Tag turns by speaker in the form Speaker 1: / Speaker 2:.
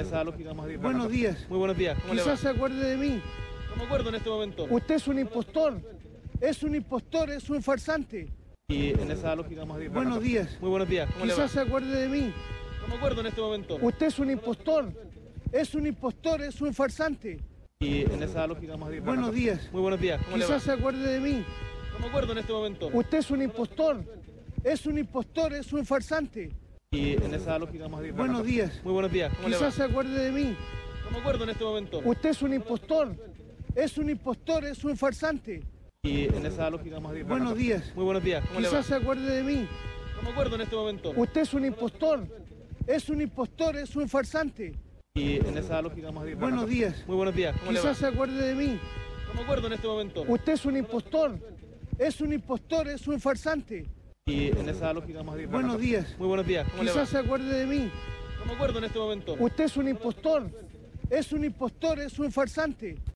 Speaker 1: esa lógica más bien.
Speaker 2: Buenos días.
Speaker 1: Muy buenos días. ¿Cómo le va?
Speaker 2: Quizás se acuerde de mí.
Speaker 1: No me acuerdo en este momento.
Speaker 2: Usted es un impostor. Es un impostor, es un farsante.
Speaker 1: Y en esa lógica más bien.
Speaker 2: Buenos días.
Speaker 1: Muy buenos días. ¿Cómo le va?
Speaker 2: Quizás se acuerde de mí.
Speaker 1: No me acuerdo en este momento.
Speaker 2: Usted es un impostor. Es un impostor, es un farsante.
Speaker 1: Y en esa lógica más bien.
Speaker 2: Buenos días.
Speaker 1: Muy buenos días. ¿Cómo le va?
Speaker 2: Quizás se acuerde de mí.
Speaker 1: No me acuerdo en este momento.
Speaker 2: Usted es un impostor. Es un impostor, es un farsante.
Speaker 1: Y en esa lógica más bien.
Speaker 2: Buenos días.
Speaker 1: Muy buenos días. ¿Cómo le va?
Speaker 2: Quizás se acuerde de mí.
Speaker 1: No me acuerdo en este momento.
Speaker 2: Usted es un impostor. Es un impostor, es un farsante.
Speaker 1: Y en esa lógica más bien.
Speaker 2: Buenos días.
Speaker 1: Muy buenos días. ¿Cómo le va?
Speaker 2: Quizás se acuerde de mí.
Speaker 1: No me acuerdo en este momento.
Speaker 2: Usted es un impostor. Es un impostor, es un farsante.
Speaker 1: Y en esa lógica más bien.
Speaker 2: Buenos días.
Speaker 1: Muy buenos días. ¿Cómo le va?
Speaker 2: Quizás se acuerde de mí.
Speaker 1: No me acuerdo en este momento.
Speaker 2: Usted es un impostor. Es un impostor, es un farsante.
Speaker 1: Y en esa lógica más bien.
Speaker 2: Buenos días.
Speaker 1: Muy buenos días. ¿Cómo le va?
Speaker 2: Quizás se acuerde de mí.
Speaker 1: No me acuerdo en este momento.
Speaker 2: Usted es un impostor. Es un impostor, es un farsante.